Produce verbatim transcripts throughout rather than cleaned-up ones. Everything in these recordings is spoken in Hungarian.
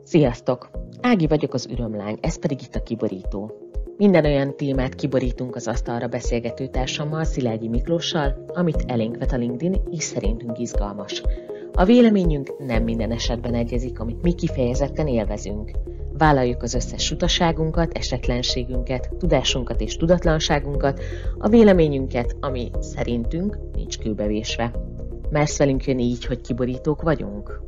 Sziasztok! Ági vagyok, az Ürömlány, ez pedig itt a Kiborító. Minden olyan témát kiborítunk az asztalra beszélgető társammal, Szilágyi Miklóssal, amit elénk vet a LinkedIn, és szerintünk izgalmas. A véleményünk nem minden esetben egyezik, amit mi kifejezetten élvezünk. Vállaljuk az összes sutaságunkat, esetlenségünket, tudásunkat és tudatlanságunkat, a véleményünket, ami szerintünk nincs kőbevésve. Mersz velünk jönni így, hogy kiborítók vagyunk?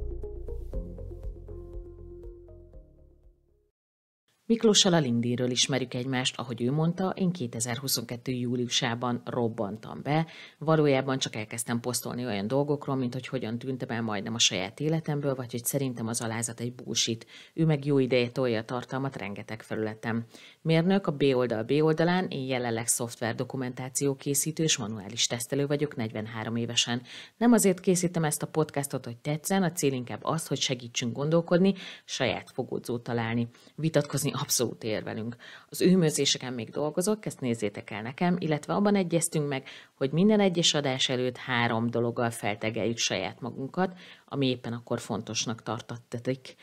Miklóssal a LinkedInről ismerjük egymást, ahogy ő mondta, én kétezer-huszonkettő. júliusában robbantam be, valójában csak elkezdtem posztolni olyan dolgokról, mint hogy hogyan tűntem el majdnem a saját életemből, vagy hogy szerintem az alázat egy bullshit. Ő meg jó ideje tolja a tartalmat rengeteg felületen. Mérnök, a B oldal B oldalán, én jelenleg szoftver dokumentáció készítő és manuális tesztelő vagyok negyvenhárom évesen. Nem azért készítem ezt a podcastot, hogy tetszen, a cél inkább az, hogy segítsünk gondolkodni, saját fogódzót találni, vitatkozni abszolút érvelünk. Az őmőzéseken még dolgozok, ezt nézzétek el nekem, illetve abban egyeztünk meg, hogy minden egyes adás előtt három dologgal feltegeljük saját magunkat, ami éppen akkor fontosnak tartottatik,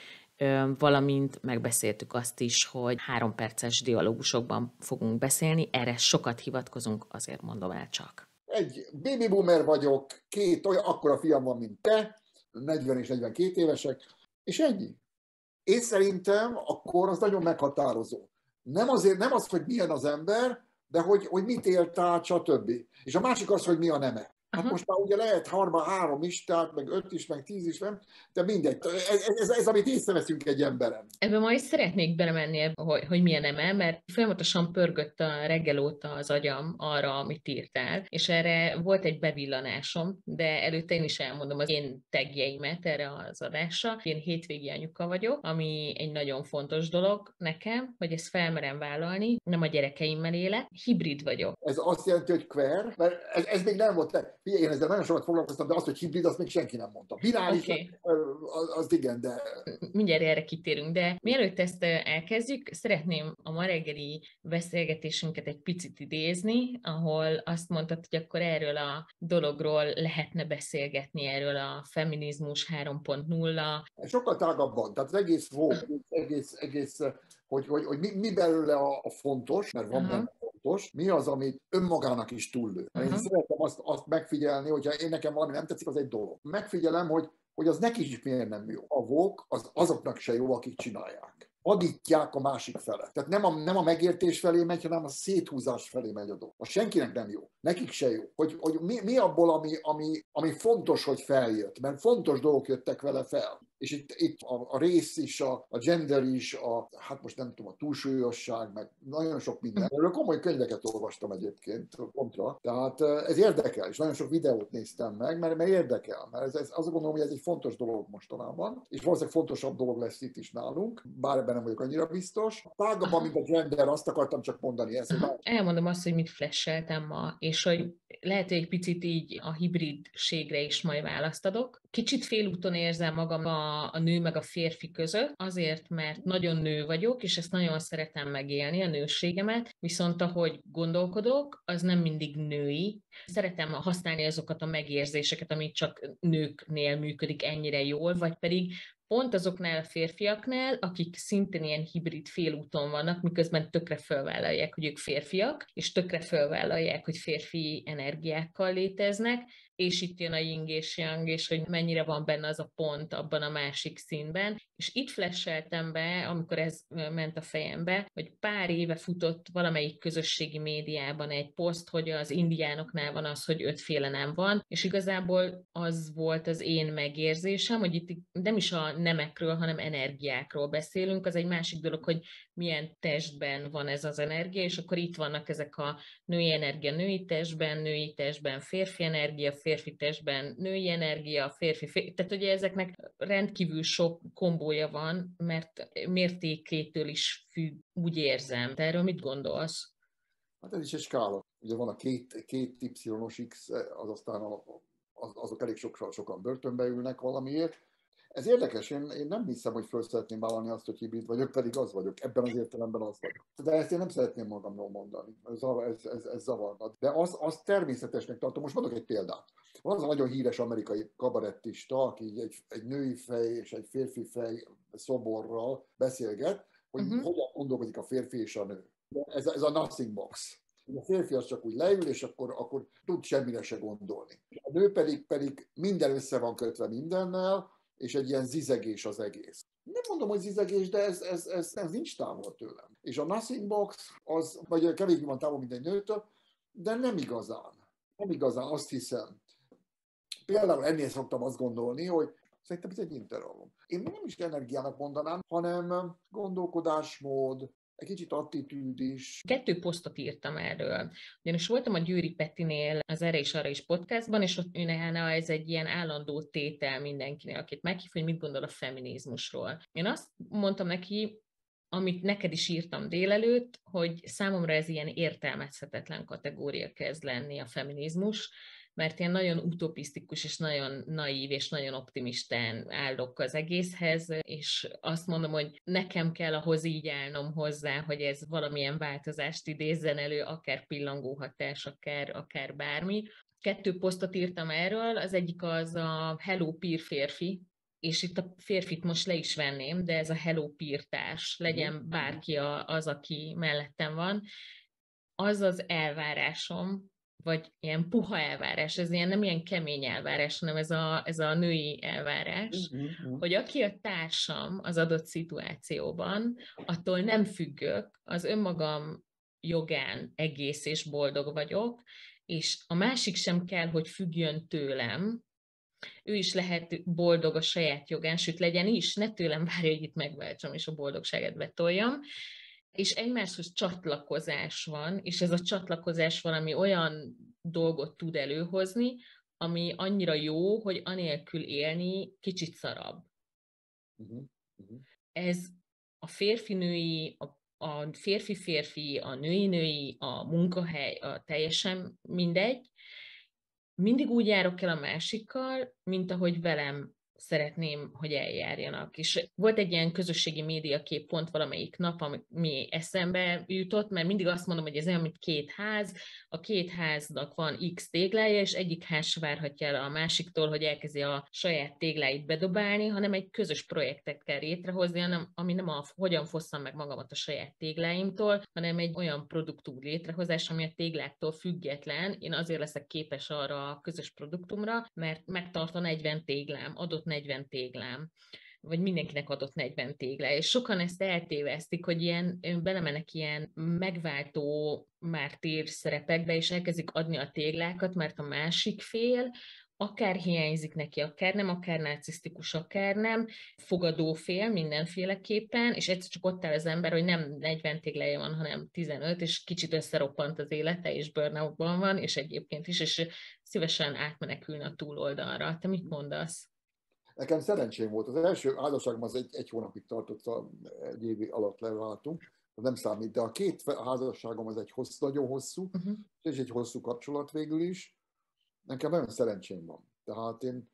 valamint megbeszéltük azt is, hogy három perces dialógusokban fogunk beszélni, erre sokat hivatkozunk, azért mondom el csak. Egy baby boomer vagyok, két olyan, akkora fiam van, mint te, negyven és negyvenkét évesek, és ennyi. Én szerintem akkor az nagyon meghatározó. Nem, azért, nem az, hogy milyen az ember, de hogy, hogy mit élt át, stb. És a másik az, hogy mi a neme. Hát most már ugye lehet harma, három is, tehát meg öt is, meg tíz is, nem? De mindegy. Ez, ez, ez amit észreveszünk egy emberen. Ebben ma is szeretnék belemenni, hogy, hogy milyen neme, mert folyamatosan pörgött a reggel óta az agyam arra, amit írtál, és erre volt egy bevillanásom, de előtte én is elmondom az én tagjeimet erre az adásra. Én hétvégi anyuka vagyok, ami egy nagyon fontos dolog nekem, hogy ezt felmerem vállalni, nem a gyerekeimmel élek, hibrid vagyok. Ez azt jelenti, hogy queer, mert ez, ez még nem volt. Én ezzel nagyon sokat foglalkoztam, de azt, hogy hibrid, azt még senki nem mondta. Binális, okay. az, az igen, de... Mindjárt erre kitérünk, de mielőtt ezt elkezdjük, szeretném a ma reggeli beszélgetésünket egy picit idézni, ahol azt mondtad, hogy akkor erről a dologról lehetne beszélgetni, erről a feminizmus három pont nulla. Sokkal tágabban, tehát az egész volt, egész, egész hogy, hogy, hogy mi, mi belőle a, a fontos, mert van benne fontos, mi az, amit önmagának is túllő. Uh-huh. Én szeretem azt, azt megfigyelni, hogyha én nekem valami nem tetszik, az egy dolog. Megfigyelem, hogy, hogy az neki is miért nem jó. A woke az azoknak se jó, akik csinálják. Adítják a másik fele. Tehát nem a, nem a megértés felé megy, hanem a széthúzás felé megy a dolog. Az senkinek nem jó. Nekik se jó. Hogy, hogy mi, mi abból, ami, ami, ami fontos, hogy feljött. Mert fontos dolgok jöttek vele fel. És itt, itt a, a rész is, a, a gender is, a, hát most nem tudom, a túlsúlyosság, meg nagyon sok minden. Erről komoly könyveket olvastam egyébként, kontra. Tehát ez érdekel, és nagyon sok videót néztem meg, mert, mert érdekel. Mert ez, ez, azt gondolom, hogy ez egy fontos dolog mostanában, és valószínűleg fontosabb dolog lesz itt is nálunk, bár ebben nem vagyok annyira biztos. Tágabban, mint a gender, azt akartam csak mondani. Ezt, hogy elmondom azt, hogy mit flasheltem ma, és hogy lehet, hogy egy picit így a hibridségre is majd választ adok. Kicsit félúton érzem magam a, a nő meg a férfi között, azért, mert nagyon nő vagyok, és ezt nagyon szeretem megélni, a nősségemet, viszont ahogy gondolkodok, az nem mindig női. Szeretem használni azokat a megérzéseket, amit csak nőknél működik ennyire jól, vagy pedig pont azoknál a férfiaknál, akik szintén ilyen hibrid félúton vannak, miközben tökre fölvállalják, hogy ők férfiak, és tökre fölvállalják, hogy férfi energiákkal léteznek, és itt jön a yin és yang, és hogy mennyire van benne az a pont abban a másik színben. És itt flasheltem be, amikor ez ment a fejembe, hogy pár éve futott valamelyik közösségi médiában egy poszt, hogy az indiánoknál van az, hogy ötféle nem van, és igazából az volt az én megérzésem, hogy itt nem is a nemekről, hanem energiákról beszélünk. Az egy másik dolog, hogy milyen testben van ez az energia, és akkor itt vannak ezek a női energia női testben, női testben férfi energia, férfi testben női energia, férfi, férfi. Tehát ugye ezeknek rendkívül sok kombója van, mert mértékétől is függ, úgy érzem. Te erről mit gondolsz? Hát ez is egy skála. Ugye van a két, két Y-os X, az aztán a, az, azok elég sokan, sokan börtönbe ülnek valamiért. Ez érdekes, én, én nem hiszem, hogy föl szeretném vállalni azt, hogy hibrid vagyok, pedig az vagyok. Ebben az értelemben az vagyok. De ezt én nem szeretném magamról mondani. Ez, ez, ez, ez zavarna. De az, az természetesnek tartom. Most mondok egy példát. Van az a nagyon híres amerikai kabarettista, aki egy, egy női fej és egy férfi fej szoborral beszélget, hogy uh-huh. hogyan gondolkodik a férfi és a nő. Ez, ez a nothing box. A férfi az csak úgy leül, és akkor, akkor tud semmire se gondolni. A nő pedig, pedig minden össze van kötve mindennel, és egy ilyen zizegés az egész. Nem mondom, hogy zizegés, de ez, ez, ez, ez nincs távol tőlem. És a nothing box, az, vagy kevésbé van távol, mint egy nőtől, de nem igazán. Nem igazán, azt hiszem. Például ennél szoktam azt gondolni, hogy szerintem ez egy intervallum. Én nem is energiának mondanám, hanem gondolkodásmód, egy kicsit attitűd is. Kettő posztot írtam erről. Ugyanis voltam a Győri Petinél az Erre is Arra is podcastban, és ott őnehána ez egy ilyen állandó tétel mindenkinél, akit meghív, hogy mit gondol a feminizmusról. Én azt mondtam neki, amit neked is írtam délelőtt, hogy számomra ez ilyen értelmezhetetlen kategória kezd lenni a feminizmus, mert ilyen nagyon utopisztikus, és nagyon naív, és nagyon optimistán állok az egészhez, és azt mondom, hogy nekem kell ahhoz így állnom hozzá, hogy ez valamilyen változást idézzen elő, akár pillangóhatás, akár, akár bármi. Kettő posztot írtam erről, az egyik az a Hello Peer férfi, és itt a férfit most le is venném, de ez a Hello Peer társ, legyen bárki az, aki mellettem van, az az elvárásom, vagy ilyen puha elvárás, ez ilyen, nem ilyen kemény elvárás, hanem ez a, ez a női elvárás, uh-huh. hogy aki a társam az adott szituációban, attól nem függök, az önmagam jogán egész és boldog vagyok, és a másik sem kell, hogy függjön tőlem, ő is lehet boldog a saját jogán, sőt legyen is, ne tőlem várja, hogy itt megváltsam és a boldogságát betoljam, és egymáshoz csatlakozás van, és ez a csatlakozás valami olyan dolgot tud előhozni, ami annyira jó, hogy anélkül élni kicsit szarabb. Uh-huh. Uh-huh. Ez a férfi-női, a, a férfi-férfi, a női-női, a munkahely, a teljesen mindegy. Mindig úgy járok el a másikkal, mint ahogy velem szeretném, hogy eljárjanak. És volt egy ilyen közösségi médiakép pont valamelyik nap, ami eszembe jutott, mert mindig azt mondom, hogy ez olyan, mint két ház, a két háznak van X téglája, és egyik ház se várhatja el a másiktól, hogy elkezdi a saját tégláit bedobálni, hanem egy közös projektet kell létrehozni, ami nem a hogyan fosszam meg magamat a saját tégláimtól, hanem egy olyan produktú létrehozás, ami a tégláktól független. Én azért leszek képes arra a közös produktumra, mert megtart a negyven téglám, adott negyven téglám, vagy mindenkinek adott negyven téglá, és sokan ezt eltévesztik, hogy ilyen, belemennek ilyen megváltó mártír szerepekbe, és elkezdik adni a téglákat, mert a másik fél akár hiányzik neki, akár nem, akár narcisztikus, akár nem, fogadó fél mindenféleképpen, és egyszer csak ott áll az ember, hogy nem negyven téglája van, hanem tizenöt, és kicsit összeroppant az élete, és burnoutban van, és egyébként is, és szívesen átmenekülne a túloldalra. Te mit mondasz? Nekem szerencsém volt. Az első házasságom az egy, egy hónapig tartott, egy év alatt leváltunk, az nem számít, de a két házasságom az egy hosszú, nagyon hosszú, uh-huh. és egy hosszú kapcsolat végül is. Nekem nagyon szerencsém van. Tehát én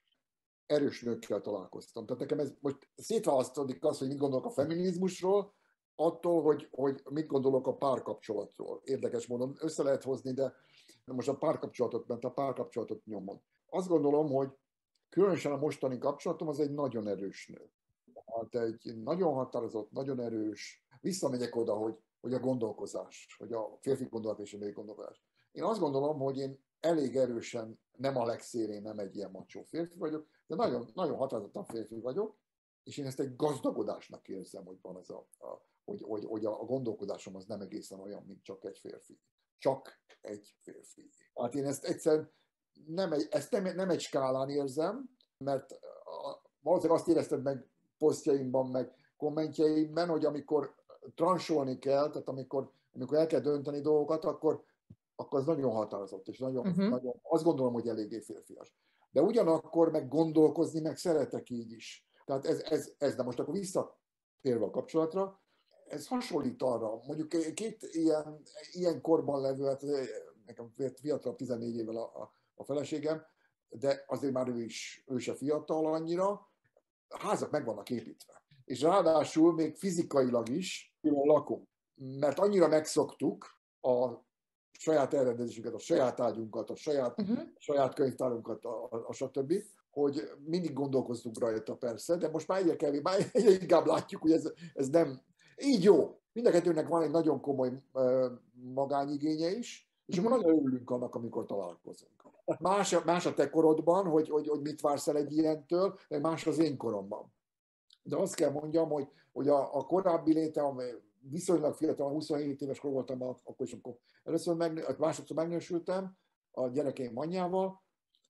erős nőkkel találkoztam. Tehát nekem ez most szétválasztódik az, hogy mit gondolok a feminizmusról, attól, hogy, hogy mit gondolok a párkapcsolatról. Érdekes módon össze lehet hozni, de most a párkapcsolatot, mert a párkapcsolatot nyomod. Azt gondolom, hogy különösen a mostani kapcsolatom az egy nagyon erős nő. Hát egy nagyon határozott, nagyon erős. Visszamegyek oda, hogy, hogy a gondolkozás, hogy a férfi gondolat és a női gondolkozás. Én azt gondolom, hogy én elég erősen, nem a legszélén, nem egy ilyen macsó férfi vagyok, de nagyon, nagyon határozottan férfi vagyok, és én ezt egy gazdagodásnak érzem, hogy van ez a, a hogy, hogy, hogy a gondolkodásom az nem egészen olyan, mint csak egy férfi. Csak egy férfi. Hát én ezt egyszerűen nem egy, ezt nem, nem egy skálán érzem, mert a, valószínűleg azt érezted meg posztjaimban, meg kommentjeimben, hogy amikor transolni kell, tehát amikor, amikor el kell dönteni dolgokat, akkor, akkor az nagyon határozott, és nagyon, uh-huh. nagyon, azt gondolom, hogy eléggé férfias. De ugyanakkor meg gondolkozni, meg szeretek így is. Tehát ez, ez, ez de most akkor visszatérve a kapcsolatra, ez hasonlít arra, mondjuk két ilyen, ilyen korban levő, hát nekem fiatalabb tizennégy évvel a, a, a feleségem, de azért már ő is, ő se fiatal annyira, házak meg vannak építve. És ráadásul még fizikailag is külön lakunk. Mert annyira megszoktuk a saját elrendezésünket, a saját ágyunkat, a saját, uh-huh. saját könyvtárunkat, a, a, a stb., hogy mindig gondolkoztunk rajta persze, de most már egyre kevésbé, már egyre inkább látjuk, hogy ez, ez nem így jó. Mind a kettőnek van egy nagyon komoly uh, magányigénye is, és akkor nagyon örülünk annak, amikor találkozunk. Más, más a te korodban, hogy, hogy, hogy mit vársz el egy ilyentől, meg más az én koromban. De azt kell mondjam, hogy, hogy a, a korábbi léte, amely viszonylag fiatal, huszonhét éves kor voltam, akkor is, amikor először meg, másodszor megnősültem a gyerekeim anyjával,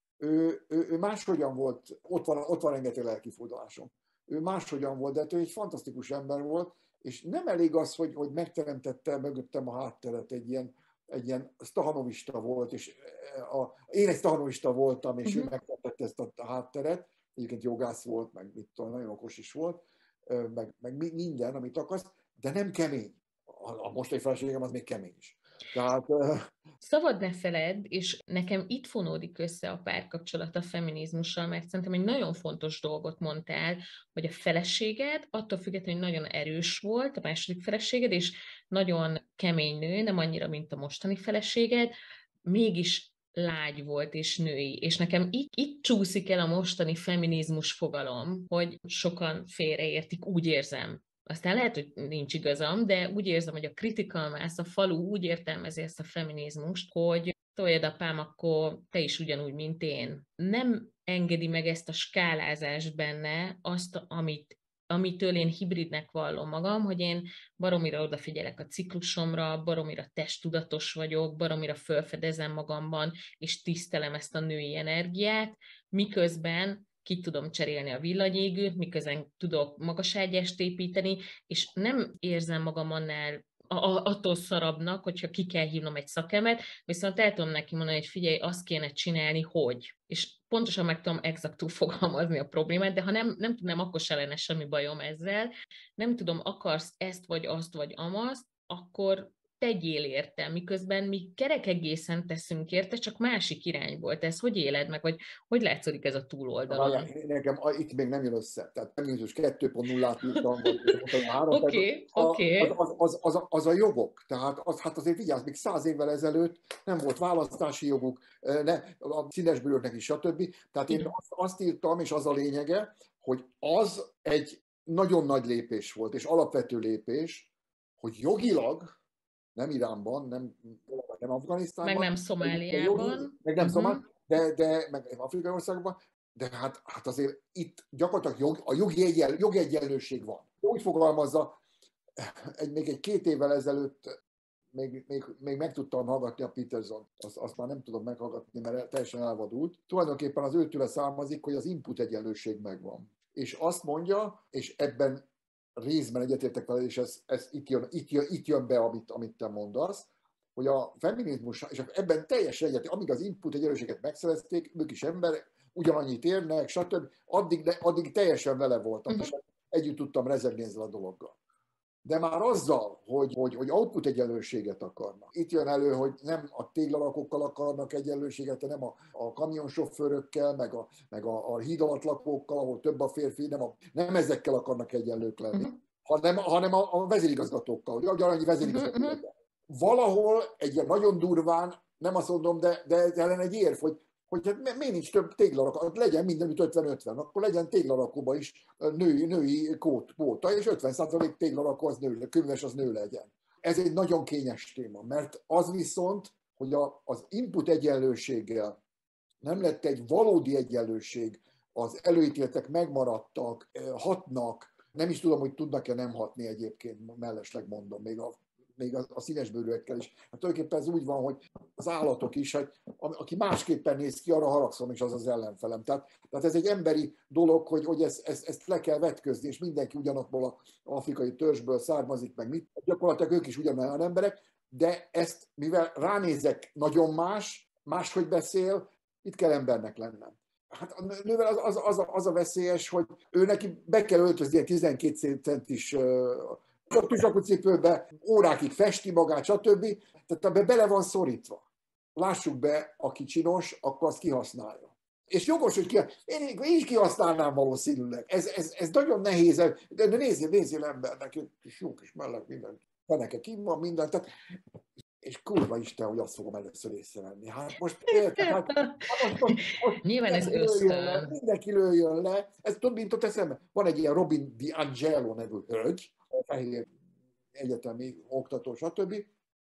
ő, ő, ő máshogyan volt, ott van, ott van rengeteg lelkifordulásom. Ő máshogyan volt, de ő egy fantasztikus ember volt, és nem elég az, hogy, hogy megteremtette mögöttem a hátteret, egy ilyen, egy ilyen stahanovista volt, és a, én egy stahanovista voltam, és uh-huh. ő megteremtette ezt a hátteret, egyébként jogász volt, meg mit tudom, nagyon okos is volt, meg, meg minden, amit akarsz, de nem kemény. A mostani feleségem az még kemény is. Tehát, Szabad ne feledd, és nekem itt fonódik össze a párkapcsolat a feminizmussal, mert szerintem egy nagyon fontos dolgot mondtál, hogy a feleséged attól függetlenül nagyon erős volt, a második feleséged, és nagyon kemény nő, nem annyira, mint a mostani feleséged, mégis lágy volt és női. És nekem itt, itt csúszik el a mostani feminizmus fogalom, hogy sokan félreértik, úgy érzem. Aztán lehet, hogy nincs igazam, de úgy érzem, hogy a critical mass, a falu úgy értelmezi ezt a feminizmust, hogy toljad apám, akkor te is ugyanúgy, mint én. Nem engedi meg ezt a skálázást benne, azt, amit, amitől én hibridnek vallom magam, hogy én baromira odafigyelek a ciklusomra, baromira testtudatos vagyok, baromira felfedezem magamban, és tisztelem ezt a női energiát, miközben ki tudom cserélni a villanyégőt, miközben tudok magaságyást építeni, és nem érzem magam annál attól szarabbnak, hogyha ki kell hívnom egy szakemet, viszont el tudom neki mondani, hogy figyelj, azt kéne csinálni, hogy. És pontosan meg tudom exaktul fogalmazni a problémát, de ha nem, nem tudnám, akkor se lenne semmi bajom ezzel. Nem tudom, akarsz ezt, vagy azt, vagy amazt, akkor tegyél érte, miközben mi kerek egészen teszünk érte, csak másik irányból. Te ezt hogy éled meg, vagy hogy látszódik ez a túloldalon? Várjál, nekem itt még nem jön össze. Tehát feminizmus kettő pont nullát írtam, vagy Oké, oké. Az, az, az, az, az a jogok. Tehát az, hát azért vigyázz, még száz évvel ezelőtt nem volt választási joguk, ne, a színesbőröknek is, stb. Tehát én azt, azt írtam, és az a lényege, hogy az egy nagyon nagy lépés volt, és alapvető lépés, hogy jogilag nem Iránban, nem, nem Afganisztánban. Meg nem Szomáliában. Meg nem uh-huh. Szomáliában, de, de meg afrikai országban. De hát, hát azért itt gyakorlatilag jog, a jogi, egyen, jogi egyenlőség van. Úgy fogalmazza, egy, még egy két évvel ezelőtt még, még, még meg tudtam hallgatni a Peterson, azt, azt már nem tudom meghallgatni, mert teljesen elvadult. Tulajdonképpen az őtőle származik, hogy az input egyenlőség megvan. És azt mondja, és ebben részben egyetértek vele, és ez, ez itt, jön, itt, jön, itt jön be, amit, amit te mondasz, hogy a feminizmus, és ebben teljesen egyetértek, amíg az input egyenlőséget megszerezték, ők is emberek, ugyanannyit érnek, stb. Addig, addig teljesen vele voltam, uh-huh. és együtt tudtam rezegni ezzel a dologgal. De már azzal, hogy, hogy, hogy output egyenlőséget akarnak. Itt jön elő, hogy nem a téglalakókkal akarnak egyenlőséget, nem a, a kamionsofőrökkel, meg a, meg a, a híd alatt lakókkal, ahol több a férfi, nem, a, nem ezekkel akarnak egyenlők lenni, uh-huh. hanem, hanem a, a vezérigazgatókkal, ugye ugyanannyi vezérigazgatókkal. Uh-huh. Valahol egy ilyen nagyon durván, nem azt mondom, de, de ellen egy érv, hogy hogy hát miért nincs több téglarakó, legyen mindenütt ötven-ötven, akkor legyen téglarakóban is női, női kvóta, és ötven százalék téglarakó az nő, különös az nő legyen. Ez egy nagyon kényes téma, mert az viszont, hogy a, az input egyenlőséggel nem lett egy valódi egyenlőség, az előítéletek megmaradtak, hatnak, nem is tudom, hogy tudnak-e nem hatni egyébként, mellesleg mondom, még a még a, a színesbőrűekkel is. Hát tulajdonképpen ez úgy van, hogy az állatok is, hogy aki másképpen néz ki, arra haragszom, és az az ellenfelem. Tehát, tehát ez egy emberi dolog, hogy, hogy ezt, ezt, ezt le kell vetközni, és mindenki ugyanabból az afrikai törzsből származik, meg mit. Gyakorlatilag ők is ugyanolyan emberek, de ezt, mivel ránézek, nagyon más, máshogy beszél, itt kell embernek lennem. Hát a nővel az, az, az, a, az a veszélyes, hogy ő neki be kell öltözni egy tizenkét centis tüzsakú cipőbe, órákig festi magát, stb. Tehát ebbe bele van szorítva. Lássuk be, aki csinos, akkor azt kihasználja. És jogos, hogy ki, én, én is kihasználnám valószínűleg. Ez, ez, ez nagyon nehéz, de nézzél, nézzél embernek, és jó kis mellett minden, feneke kim van, minden, tehát, és kurva Isten, hogy azt fogom először észrevenni. Hát most érted, hát, hát most, most, most nyilván ez ösztön. Le, mindenki lőjön le. Ez tudod, mint ott eszembe. Van egy ilyen Robin DiAngelo nevű hölgy, a fehér egyetemi oktató, stb.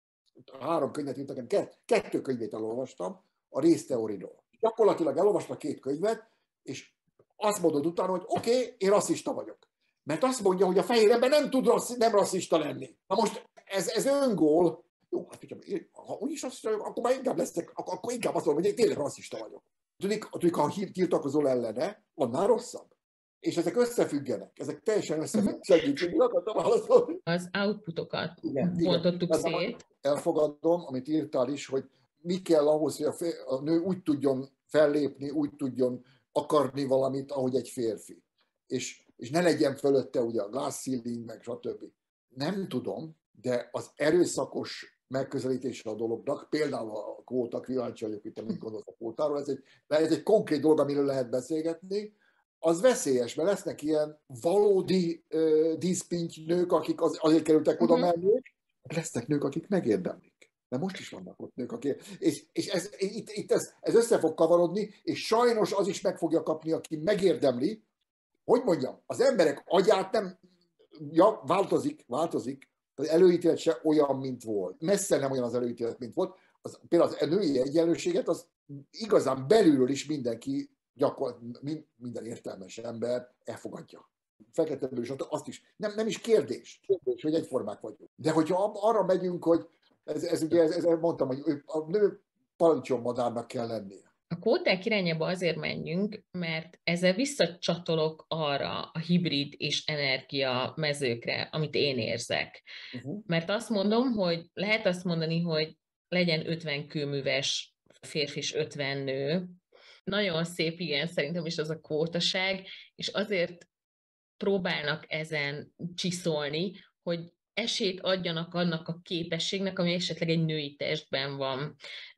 Három könyvet írtak, nekem kettő könyvét elolvastam, a részteoriról. Gyakorlatilag elolvastam két könyvet, és azt mondod utána, hogy oké, okay, én rasszista vagyok. Mert azt mondja, hogy a fehér ember nem tud rassz, nem rasszista lenni. Na most ez, ez öngól. Jó, hát ha úgyis rasszista vagyok, akkor már inkább leszek, akkor, akkor inkább azt mondom, hogy én tényleg rasszista vagyok. Tudik, tudik ha tiltakozol ellene, annál rosszabb. És ezek összefüggenek, ezek teljesen összefüggenek. Segítségül akartam válaszolni. Az outputokat bontottuk szét. Elfogadom, amit írtál is, hogy mi kell ahhoz, hogy a, fér, a nő úgy tudjon fellépni, úgy tudjon akarni valamit, ahogy egy férfi. És, és ne legyen fölötte ugye a glass ceiling, meg stb. Nem tudom, de az erőszakos megközelítése a dolognak, például a kvóta, kíváncsi vagyok, itt mit gondolsz a kvótáról, ez egy, ez egy konkrét dolog, amiről lehet beszélgetni, az veszélyes, mert lesznek ilyen valódi uh, díszpintynők, akik az, azért kerültek oda mellé, lesznek nők, akik megérdemlik. De most is vannak ott nők, akik... És, és ez, itt, itt ez, ez össze fog kavarodni, és sajnos az is meg fogja kapni, aki megérdemli. Hogy mondjam, az emberek agyát nem... Ja, változik, változik. Az előítélet se olyan, mint volt. Messze nem olyan az előítélet, mint volt. Az, például az női egyenlőséget, az igazán belülről is mindenki, gyakorlatilag minden értelmes ember elfogadja. Feketeből is azt is. Nem, nem is kérdés, kérdés, hogy egyformák vagyunk. De hogyha arra megyünk, hogy ez, ez ugye, ez, ez mondtam, hogy a nő parancsonmadárnak kell lennie. A kvóták irányába azért menjünk, mert ezzel visszacsatolok arra a hibrid és energia mezőkre, amit én érzek. Uh-huh. Mert azt mondom, hogy lehet azt mondani, hogy legyen ötven kőműves férfi és ötven nő. Nagyon szép, igen, szerintem is az a kvótaság, és azért próbálnak ezen csiszolni, hogy esélyt adjanak annak a képességnek, ami esetleg egy női testben van.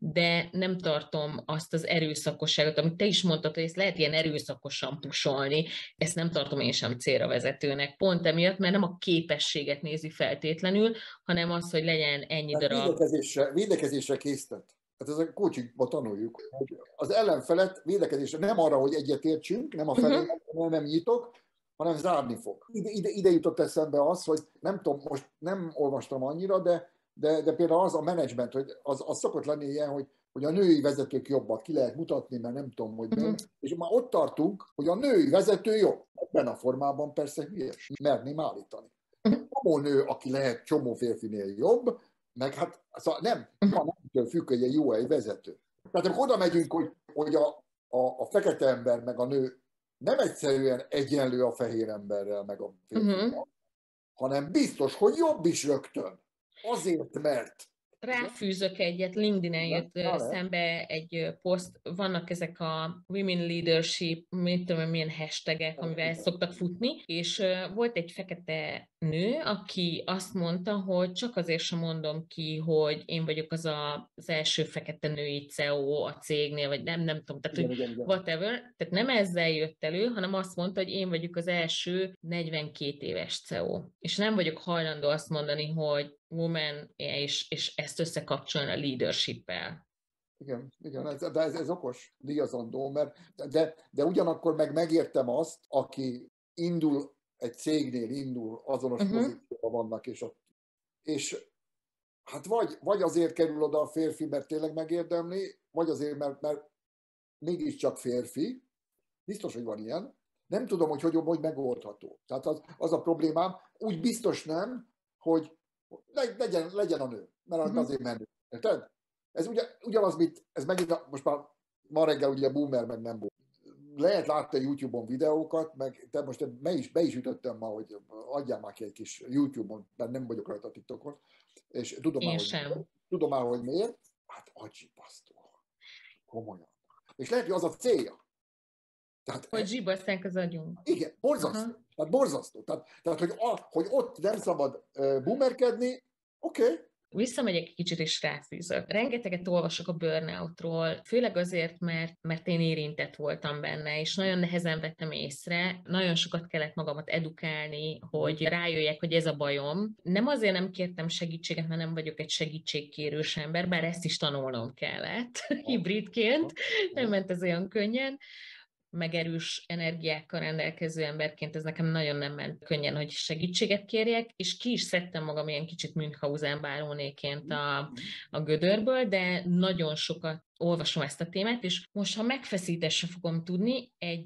De nem tartom azt az erőszakosságot, amit te is mondtad, hogy ezt lehet ilyen erőszakosan pusolni, ezt nem tartom én sem célra vezetőnek. Pont emiatt, mert nem a képességet nézi feltétlenül, hanem az, hogy legyen ennyi hát darab. Védekezésre, védekezésre késztet. Hát ez a coachingban tanuljuk. Az ellenfelet védekezésre nem arra, hogy egyetértsünk, nem a felé, uh-huh. nem nyitok, hanem zárni fog. Ide, ide, ide jutott eszembe az, hogy nem tudom, most nem olvastam annyira, de, de, de például az a menedzsment, hogy az, az szokott lenni ilyen, hogy, hogy a női vezetők jobbak ki lehet mutatni, mert nem tudom, hogy nem. Uh-huh. És már ott tartunk, hogy a női vezető jobb. Ebben a formában persze hülyes, merni állítani. Csomó nő, aki lehet csomó férfinél jobb, meg hát szóval nem, nem nem függ, hogy egy jó egy vezető. Tehát amikor oda megyünk, hogy, hogy a, a, a fekete ember meg a nő nem egyszerűen egyenlő a fehér emberrel, meg a férfival, uh-huh. hanem biztos, hogy jobb is rögtön. Azért, mert... Ráfűzök egyet, LinkedIn-en jött na, szembe egy poszt, vannak ezek a women leadership, mit tudom, milyen hashtagek, amivel szoktak futni, és volt egy fekete nő, aki azt mondta, hogy csak azért sem mondom ki, hogy én vagyok az a, az első fekete női cé e o a cégnél, vagy nem, nem tudom, tehát igen, hogy igen, whatever, tehát nem ezzel jött elő, hanem azt mondta, hogy én vagyok az első negyvenkét éves cé e o. És nem vagyok hajlandó azt mondani, hogy woman, és, és ezt összekapcsolni a leadership-el. Igen, igen, ez, de ez, ez okos, díjazandó, mert de, de ugyanakkor meg megértem azt, aki indul, egy cégnél indul, azonos uh-huh. pozícióban vannak, és ott, és hát vagy, vagy azért kerül oda a férfi, mert tényleg megérdemli, vagy azért, mert, mert mégiscsak férfi, biztos, hogy van ilyen, nem tudom, hogy hogy, hogy megoldható. Tehát az, az a problémám, úgy biztos nem, hogy legyen, legyen a nő, mert uh-huh. azért menő. Érted? Ez ugye, ugyanaz, mit, ez megint, most már ma reggel ugye boomer, meg nem boomer. Lehet látni a YouTube-on videókat, meg te most be is, be is ütöttem ma, hogy adjál már ki egy kis YouTube-on, mert nem vagyok rajta a TikTokon, és tudom már, hogy, tudom már, hogy miért. Hát agyipasztó. Komolyan. És lehet, hogy az a célja. Tehát, hogy zsibasszák az agyunk. Igen, borzasztó. Uh-huh. Tehát borzasztó. Tehát, tehát hogy, a, hogy ott nem szabad uh, boomerkedni, oké, okay, Visszamegyek egy kicsit és ráfűzök. Rengeteget olvasok a burnoutról, főleg azért, mert, mert én érintett voltam benne, és nagyon nehezen vettem észre, nagyon sokat kellett magamat edukálni, hogy rájöjjek, hogy ez a bajom. Nem azért nem kértem segítséget, mert nem vagyok egy segítségkérős ember, bár ezt is tanulnom kellett hibridként, nem ment ez olyan könnyen, meg erős energiákkal rendelkező emberként ez nekem nagyon nem ment könnyen, hogy segítséget kérjek, és ki is szedtem magam ilyen kicsit Münchhausen bárónéként a, a gödörből, de nagyon sokat olvasom ezt a témát, és most, ha megfeszítésre fogom tudni, egy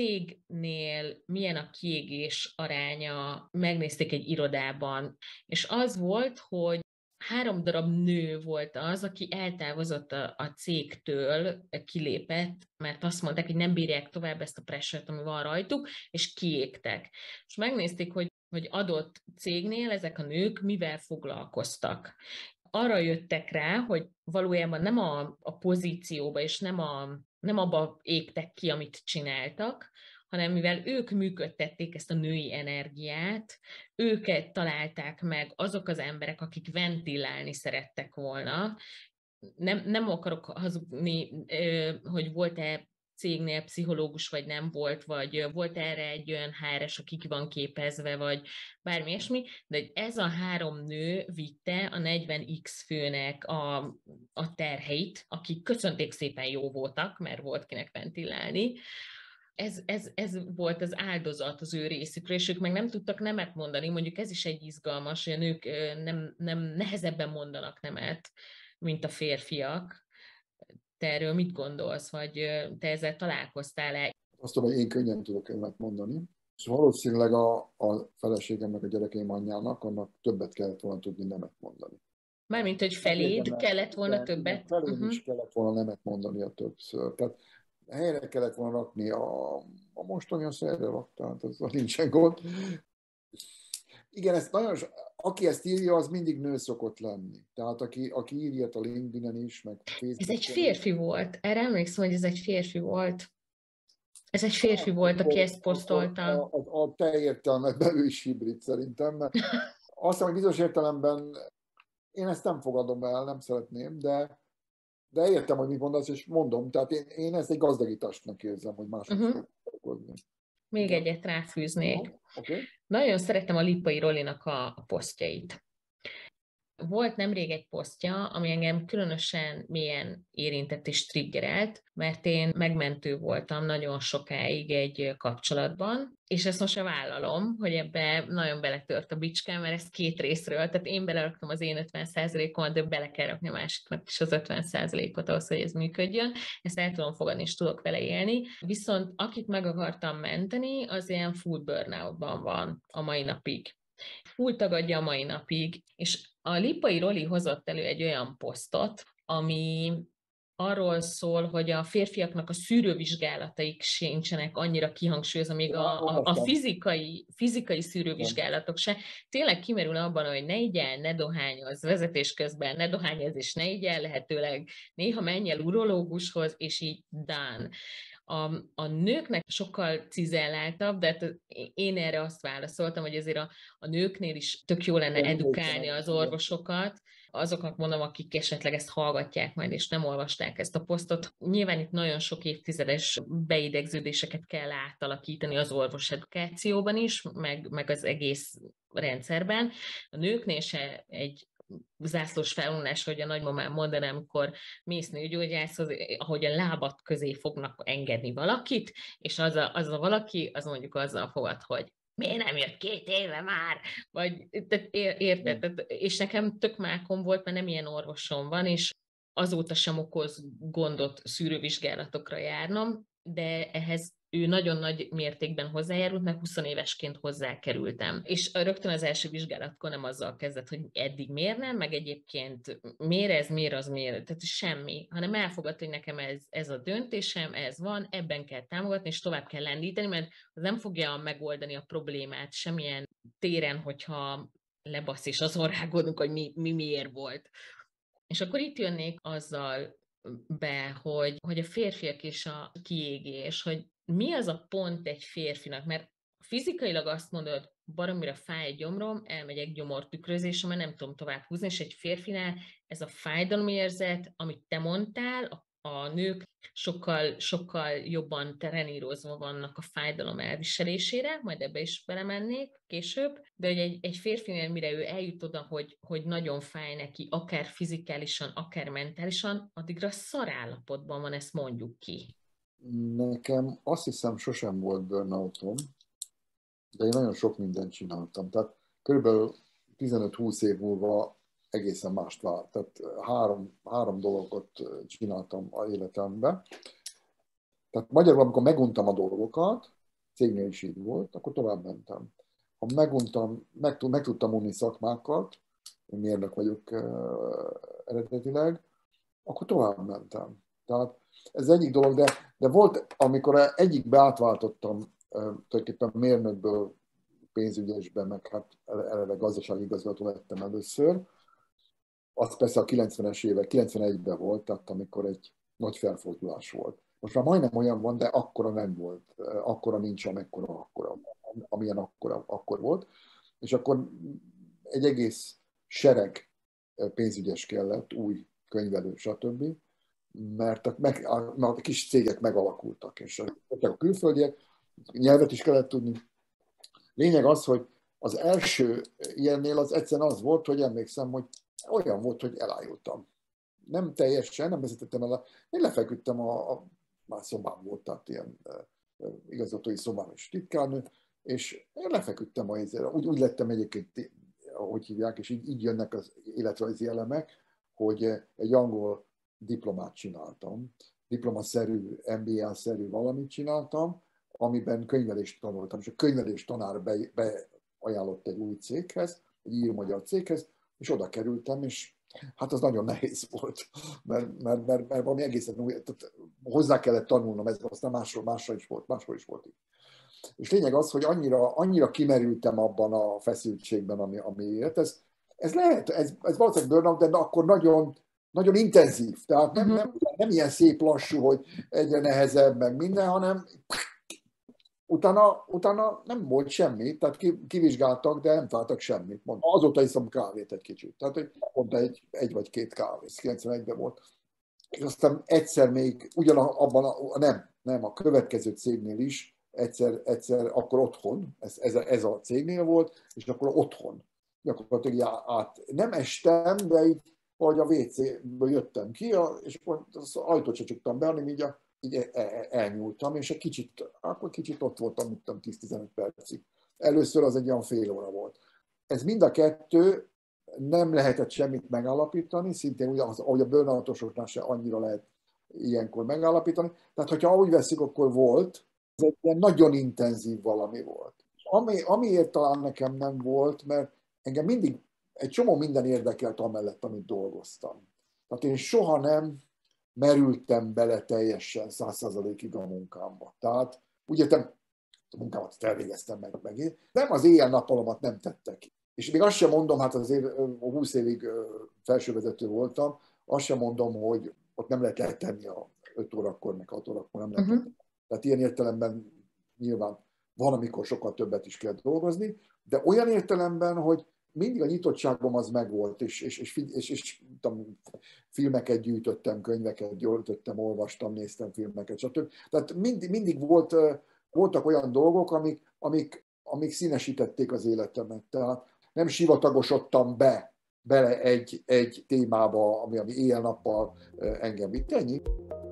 cégnél milyen a kiégés aránya, megnézték egy irodában, és az volt, hogy három darab nő volt az, aki eltávozott a, a cégtől, kilépett, mert azt mondták, hogy nem bírják tovább ezt a pressure-t, ami van rajtuk, és kiégtek. És megnézték, hogy, hogy adott cégnél ezek a nők mivel foglalkoztak. Arra jöttek rá, hogy valójában nem a, a pozícióba, és nem, a, nem abba égtek ki, amit csináltak, hanem mivel ők működtették ezt a női energiát, őket találták meg azok az emberek, akik ventilálni szerettek volna. Nem, nem akarok hazudni, hogy volt-e cégnél pszichológus, vagy nem volt, vagy volt erre egy olyan há er es, aki ki van képezve, vagy bármi ilyesmi, de ez a három nő vitte a negyven x főnek a, a terheit, akik köszönték szépen jó voltak, mert volt kinek ventilálni. Ez, ez, ez volt az áldozat az ő részükről, és ők meg nem tudtak nemet mondani. Mondjuk ez is egy izgalmas, hogy a nők nem, nem nehezebben mondanak nemet, mint a férfiak. Te erről mit gondolsz, vagy te ezzel találkoztál-e? Azt tudom, hogy én könnyen tudok nemet mondani, és valószínűleg a, a feleségemnek, a gyerekeim anyjának, annak többet kellett volna tudni nemet mondani. Mármint, hogy feléd igen, kellett volna igen, többet? Felém uh-huh. is kellett volna nemet mondani a többször. Tehát helyre kellett volna rakni a, a mostani a szerre rakta, tehát az nincsen gond. Igen, ezt nagyon, aki ezt írja, az mindig nő szokott lenni. Tehát aki, aki írja a LinkedIn-en is, meg Facebookon. Ez egy férfi volt. Erre emlékszem, hogy ez egy férfi volt. Ez egy férfi volt, aki ezt posztolta. A, a, a te értelmedben ő is hibrid szerintem, mert azt hiszem, hogy bizonyos értelemben én ezt nem fogadom el, nem szeretném, de De értem, hogy mit mondasz, és mondom, tehát én, én ezt egy gazdagításnak érzem, hogy mások uh-huh. foglalkozni. Még egyet ráfűznék. Okay. Nagyon szeretem a Lippai Rolinak a, a posztjait. Volt nemrég egy posztja, ami engem különösen mélyen érintett és triggerelt, mert én megmentő voltam nagyon sokáig egy kapcsolatban, és ezt most vállalom, hogy ebbe nagyon beletört a bicskám, mert ez két részről, tehát én beleraktam az én ötven százalékomat, de bele kell rakni a másiknak is az ötven százalékot ahhoz, hogy ez működjön. Ezt el tudom fogadni, és tudok vele élni. Viszont akit meg akartam menteni, az ilyen full burnoutban van a mai napig. Full tagadja a mai napig, és a Lippai Roli hozott elő egy olyan posztot, ami arról szól, hogy a férfiaknak a szűrővizsgálataik sincsenek annyira kihangsúlyozva, még a, a, a fizikai, fizikai szűrővizsgálatok se. Tényleg kimerül abban, hogy ne igyál, ne dohányozz, vezetés közben ne dohányozz és ne igyál, lehetőleg néha menj el urológushoz, és így done. A, a nőknek sokkal cizelláltabb, de hát én erre azt válaszoltam, hogy azért a, a nőknél is tök jó lenne edukálni az orvosokat, azoknak mondom, akik esetleg ezt hallgatják majd, és nem olvasták ezt a posztot. Nyilván itt nagyon sok évtizedes beidegződéseket kell átalakítani az orvos edukációban is, meg, meg az egész rendszerben. A nőknél se egy zászlós felvonulás, hogy a nagymamám mondanám, amikor mész nőgyógyászhoz, ahogy a lábat közé fognak engedni valakit, és az a, az a valaki, az mondjuk azzal fogad, hogy miért nem jött két éve már? Vagy, tehát érted? Tehát, és nekem tök mákom volt, mert nem ilyen orvosom van, és azóta sem okoz gondot szűrővizsgálatokra járnom, de ehhez ő nagyon nagy mértékben hozzájárult, mert húsz évesként hozzákerültem. És rögtön az első vizsgálatkor nem azzal kezdett, hogy eddig miért nem, meg egyébként miért ez, miért az, miért, tehát semmi, hanem elfogadta, hogy nekem ez, ez a döntésem, ez van, ebben kell támogatni, és tovább kell lendíteni, mert az nem fogja megoldani a problémát semmilyen téren, hogyha lebasz és az orrágodunk, hogy mi, mi miért volt. És akkor itt jönnék azzal be, hogy, hogy a férfiak és a kiégés, hogy mi az a pont egy férfinak, mert fizikailag azt mondod, baromira fáj egy gyomrom, elmegyek gyomortükrözésre, mert nem tudom tovább húzni, és egy férfinál ez a fájdalomérzet, amit te mondtál, a a nők sokkal, sokkal jobban trenírozva vannak a fájdalom elviselésére, majd ebbe is belemennék később, de hogy egy, egy férfinél, mire ő eljut oda, hogy, hogy nagyon fáj neki, akár fizikálisan, akár mentálisan, addigra szarállapotban van, ezt mondjuk ki. Nekem azt hiszem sosem volt burnoutom, de én nagyon sok mindent csináltam. Tehát körülbelül tizenöt-húsz év múlva egészen mást vált. Tehát három, három dolgot csináltam a életemben. Tehát magyarul, amikor meguntam a dolgokat, cégnél is így volt, akkor tovább mentem. Ha meguntam, meg, meg tudtam unni szakmákat, én mérnök vagyok uh, eredetileg, akkor tovább mentem. Tehát ez egyik dolog, de, de volt, amikor egyikbe átváltottam uh, tulajdonképpen mérnökből pénzügyesbe, meg hát eleve gazdasági igazgató lettem először. Az persze a kilencvenes évek, kilencvenegyben volt, tehát amikor egy nagy felfordulás volt. Most már majdnem olyan van, de akkora nem volt. Akkora nincs, amekkora akkora, amilyen akkora, akkor volt. És akkor egy egész sereg pénzügyes kellett, új könyvelő, stb. Mert a, meg, a, a kis cégek megalakultak, és a külföldiek, nyelvet is kellett tudni. Lényeg az, hogy az első ilyennél az egyszerűen az volt, hogy emlékszem, hogy olyan volt, hogy elájultam. Nem teljesen, nem vezetettem el. A, én lefeküdtem, a, a, már szobám volt, tehát ilyen e, igazgatói szobám és titkárnő, és én lefeküdtem a izére. Úgy, úgy lettem egyébként, ahogy hívják, és így, így jönnek az életrajzi elemek, hogy egy angol diplomát csináltam, diplomaszerű, em bé á-szerű valamit csináltam, amiben könyvelést tanultam, és a könyvelés tanár be, beajánlott egy új céghez, egy ír-magyar céghez, és oda kerültem, és hát az nagyon nehéz volt, mert, mert, mert, mert valami egészen új, tehát hozzá kellett tanulnom, ez aztán másról, másról is volt, másról is volt. És lényeg az, hogy annyira, annyira kimerültem abban a feszültségben, ami, ami élt. Ez, ez lehet, ez, ez valószínűleg burnout, de akkor nagyon, nagyon intenzív. Tehát nem, nem, nem ilyen szép lassú, hogy egyre nehezebb, meg minden, hanem utána, utána nem volt semmi, tehát kivizsgáltak, de nem találtak semmit. Mondom. Azóta iszom kávét egy kicsit. Tehát hogy pont egy, egy vagy két kávé, ez kilencvenegyben volt. És aztán egyszer még ugyanabban, a, nem, nem, a következő cégnél is, egyszer, egyszer akkor otthon, ez, ez, ez a cégnél volt, és akkor otthon. Gyakorlatilag át, nem estem, de így, ahogy a vé céből jöttem ki, és akkor az ajtót se csuktam be, hanem így, a, így elnyúltam, és egy kicsit, akkor kicsit ott voltam, mit tudom, tíz-tizenöt percig. Először az egy olyan fél óra volt. Ez mind a kettő, nem lehetett semmit megállapítani, szintén ugye, ahogy a burnoutosoknál se annyira lehet ilyenkor megállapítani. Tehát, hogyha úgy veszik, akkor volt, ez egy ilyen nagyon intenzív valami volt. Ami, amiért talán nekem nem volt, mert engem mindig egy csomó minden érdekelt amellett, amit dolgoztam. Tehát én soha nem merültem bele teljesen száz százalékig a munkámba. Tehát úgy értem, a munkámat elvégeztem meg megint, nem az éjjel-nappalomat nem tette ki. És még azt sem mondom, hát azért húsz évig felsővezető voltam, azt sem mondom, hogy ott nem lehet letenni a öt órakor, meg hat órakor nem lehet. Uh-huh. Tehát ilyen értelemben nyilván van, amikor sokkal többet is kell dolgozni, de olyan értelemben, hogy mindig a nyitottságom az megvolt, és, és, és, és, és tudom, filmeket gyűjtöttem, könyveket gyűjtöttem, olvastam, néztem filmeket, stb. Tehát mindig, mindig volt, voltak olyan dolgok, amik, amik, amik színesítették az életemet. Tehát nem sivatagosodtam be bele egy, egy témába, ami, ami éjjel-nappal engem vitt. Ennyi.